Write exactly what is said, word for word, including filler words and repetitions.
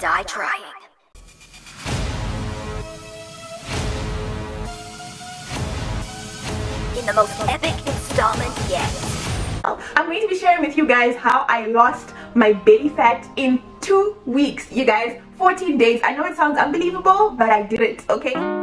die trying. In the most epic installment yet. I'm going to be sharing with you guys how I lost my belly fat in two weeks. You guys, fourteen days. I know it sounds unbelievable, but I did it, okay?